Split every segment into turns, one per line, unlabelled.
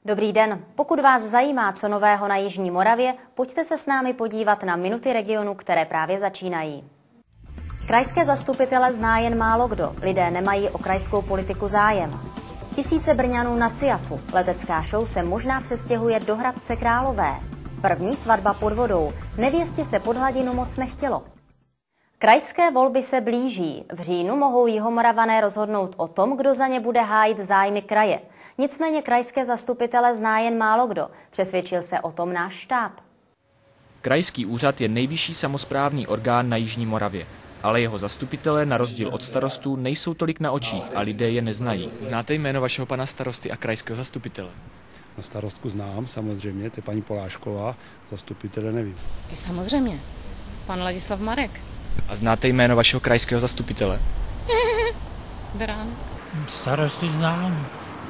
Dobrý den. Pokud vás zajímá, co nového na Jižní Moravě, pojďte se s námi podívat na Minuty regionu, které právě začínají. Krajské zastupitele zná jen málo kdo. Lidé nemají o krajskou politiku zájem. Tisíce Brňanů na Ciafu. Letecká show se možná přestěhuje do Hradce Králové. První svatba pod vodou. Nevěstě se pod hladinu moc nechtělo. Krajské volby se blíží. V říjnu mohou Jihomoravané rozhodnout o tom, kdo za ně bude hájit zájmy kraje. Nicméně krajské zastupitele zná jen málo kdo. Přesvědčil se o tom náš štáb.
Krajský úřad je nejvyšší samosprávný orgán na Jižní Moravě, ale jeho zastupitelé na rozdíl od starostů nejsou tolik na očích a lidé je neznají. Znáte jméno vašeho pana starosty a krajského zastupitele?
Na starostku znám, samozřejmě, to je paní Polášková, zastupitele nevím.
Samozřejmě, pan Ladislav Marek.
A znáte jméno vašeho krajského zastupitele?
Beránek.
Starosty znám.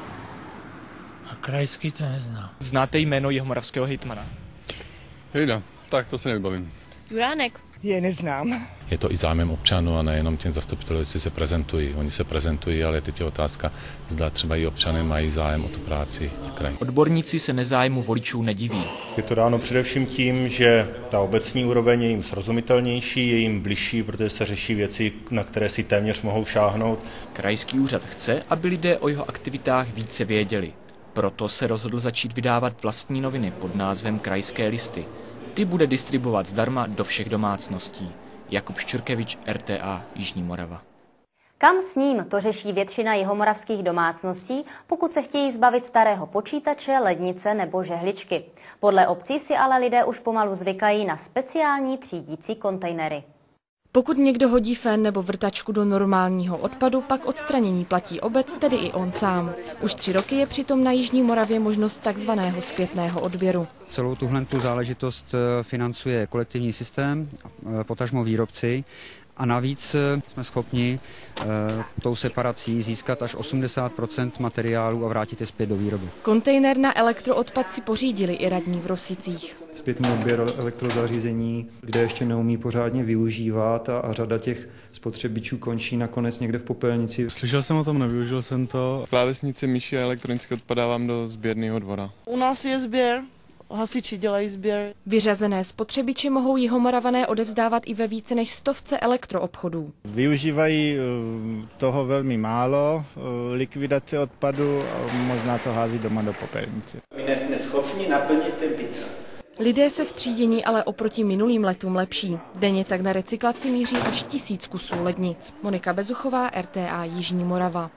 A krajský to neznám.
Znáte jméno jihomoravského hejtmana?
Hejda, tak to se nevybavím.
Juránek.
Je neznám.
Je to i zájem občanů a nejenom těm zastupitelům, jestli se prezentují. Oni se prezentují, ale teď je otázka, zda třeba i občané mají zájem o tu práci v kraji.
Odborníci se nezájmu voličů nediví.
Je to dáno především tím, že ta obecní úroveň je jim srozumitelnější, je jim bližší, protože se řeší věci, na které si téměř mohou šáhnout.
Krajský úřad chce, aby lidé o jeho aktivitách více věděli. Proto se rozhodl začít vydávat vlastní noviny pod názvem Krajské listy. Ty bude distribuovat zdarma do všech domácností. Jakub Ščurkevič, RTA Jižní Morava.
Kam s ním, to řeší většina jihomoravských domácností, pokud se chtějí zbavit starého počítače, lednice nebo žehličky. Podle obcí si ale lidé už pomalu zvykají na speciální třídící kontejnery.
Pokud někdo hodí fén nebo vrtačku do normálního odpadu, pak odstranění platí obec, tedy i on sám. Už 3 roky je přitom na Jižní Moravě možnost takzvaného zpětného odběru.
Celou tuhle záležitost financuje kolektivní systém, potažmo výrobci. A navíc jsme schopni tou separací získat až 80% materiálu a vrátit je zpět do výroby.
Kontejner na elektroodpad si pořídili i radní v Rosicích.
Zpětný odběr elektrozařízení, kde ještě neumí pořádně využívat a řada těch spotřebičů končí nakonec někde v popelnici.
Slyšel jsem o tom, nevyužil jsem to. Klávesnice, myši a elektronicky odpadávám do sběrného dvora.
U nás je sběr. Hasiči dělají sběr.
Vyřazené spotřebiče mohou Jihomoravané odevzdávat i ve více než 100 elektroobchodů.
Využívají toho velmi málo, likvidace odpadu a možná to hází doma do popelnice.
My nejsme schopni naplnit ten pytel.
Lidé se v třídění ale oproti minulým letům lepší. Denně tak na recyklaci míří až 1000 kusů lednic. Monika Bezuchová, RTA Jižní Morava.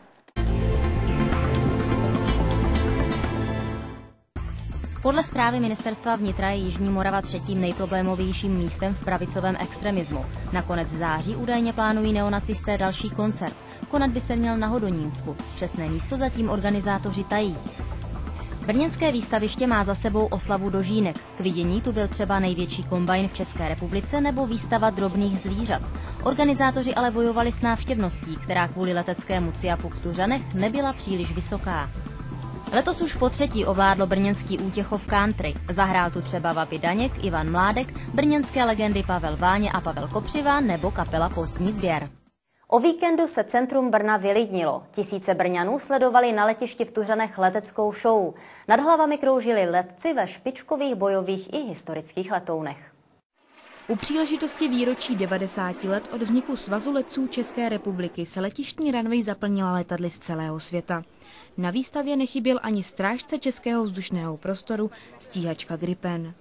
Podle zprávy Ministerstva vnitra je Jižní Morava 3. nejproblémovějším místem v pravicovém extremismu. Na konec září údajně plánují neonacisté další koncert. Konat by se měl na Hodonínsku. Přesné místo zatím organizátoři tají. Brněnské výstaviště má za sebou oslavu dožínek. K vidění tu byl třeba největší kombajn v České republice nebo výstava drobných zvířat. Organizátoři ale bojovali s návštěvností, která kvůli leteckému Ciafu v Tuřanech nebyla příliš vysoká. Letos už po 3. ovládlo brněnský Útěchov country. Zahrál tu třeba Vapi Daněk, Ivan Mládek, brněnské legendy Pavel Váně a Pavel Kopřiva nebo kapela Pozdní Zvěr. O víkendu se centrum Brna vylidnilo. Tisíce Brňanů sledovali na letišti v Tuřanech leteckou show. Nad hlavami kroužili letci ve špičkových bojových i historických letounech.
U příležitosti výročí 90 let od vzniku Svazu letců České republiky se letištní runway zaplnila letadly z celého světa. Na výstavě nechyběl ani strážce českého vzdušného prostoru, stíhačka Gripen.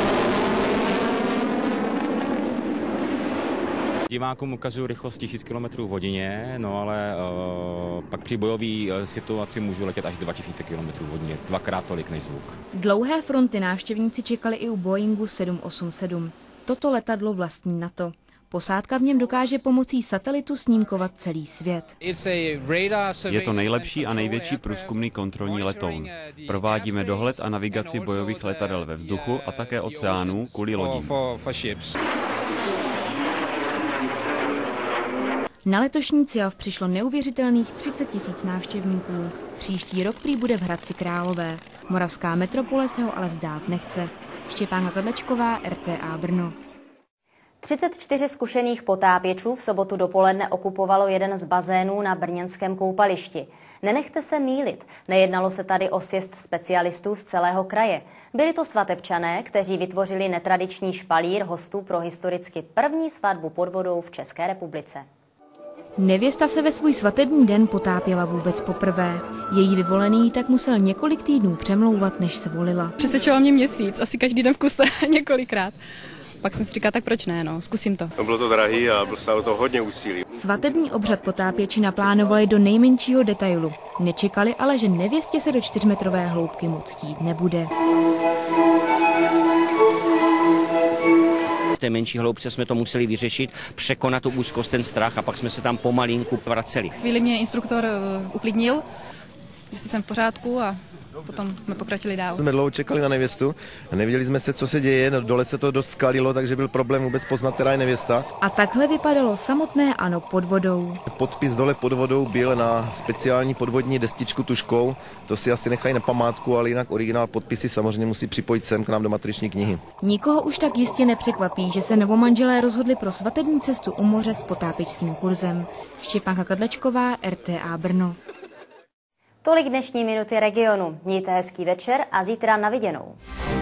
Divákům ukazuju rychlost 1000 km v hodině, no ale pak při bojové situaci můžu letět až 2000 km v hodině, 2x tolik než zvuk.
Dlouhé fronty návštěvníci čekali i u Boeingu 787. Toto letadlo vlastní NATO. Posádka v něm dokáže pomocí satelitu snímkovat celý svět.
Je to nejlepší a největší průzkumný kontrolní letoun. Provádíme dohled a navigaci bojových letadel ve vzduchu a také oceánů kvůli lodím.
Na letošní Ciaf přišlo neuvěřitelných 30 000 návštěvníků. Příští rok prý bude v Hradci Králové. Moravská metropole se ho ale vzdát nechce. Štěpánka Kadlečková, RTA Brno.
34 zkušených potápěčů v sobotu dopoledne okupovalo jeden z bazénů na brněnském koupališti. Nenechte se mýlit, nejednalo se tady o sjezd specialistů z celého kraje. Byli to svatebčané, kteří vytvořili netradiční špalír hostů pro historicky první svatbu pod vodou v České republice.
Nevěsta se ve svůj svatební den potápěla vůbec poprvé. Její vyvolený tak musel několik týdnů přemlouvat, než se volila.
Přesvědčoval mě měsíc, asi každý den v kuse, několikrát. Pak jsem si říkala, tak proč ne, zkusím to.
Bylo to drahý a stálo to hodně úsilí.
Svatební obřad potápěči naplánovali do nejmenšího detailu. Nečekali ale, že nevěstě se do 4metrové hloubky moc chtít nebude.
V té menší hloubce jsme to museli vyřešit, překonat tu úzkost, ten strach a pak jsme se tam pomalinku vraceli.
Chvíli mě instruktor uklidnil, jestli jsem v pořádku a potom jsme pokračili dál.
Jsme dlouho čekali na nevěstu a nevěděli jsme se, co se děje, dole se to dost skalilo, takže byl problém vůbec poznat, která je nevěsta.
A takhle vypadalo samotné ANO pod vodou.
Podpis dole pod vodou byl na speciální podvodní destičku tužkou, to si asi nechají na památku, ale jinak originál podpisy samozřejmě musí připojit sem k nám do matriční knihy.
Nikoho už tak jistě nepřekvapí, že se novomanželé rozhodli pro svatební cestu u moře s potápěčským kurzem. Štěpánka Kadlečková, RTA Brno.
Tolik dnešní Minuty regionu. Mějte hezký večer a zítra na viděnou.